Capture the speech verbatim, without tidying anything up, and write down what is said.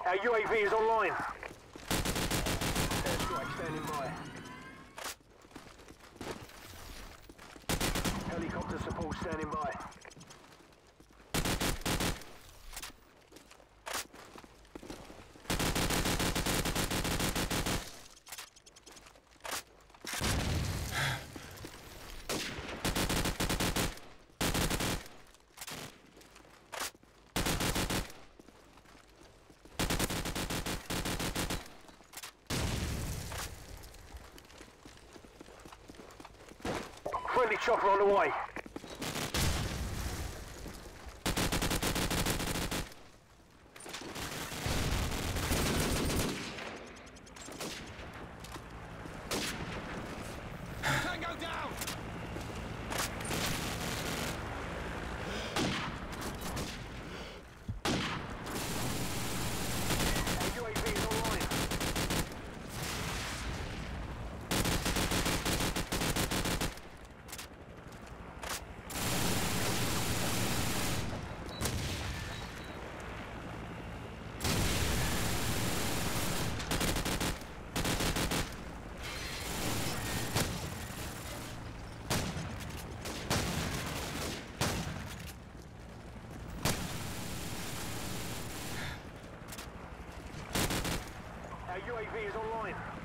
Our U A V is online. Airstrike standing by. Helicopter support standing by. Friendly chopper on the way. Tango down! Our U A V is online. Our U A V is online.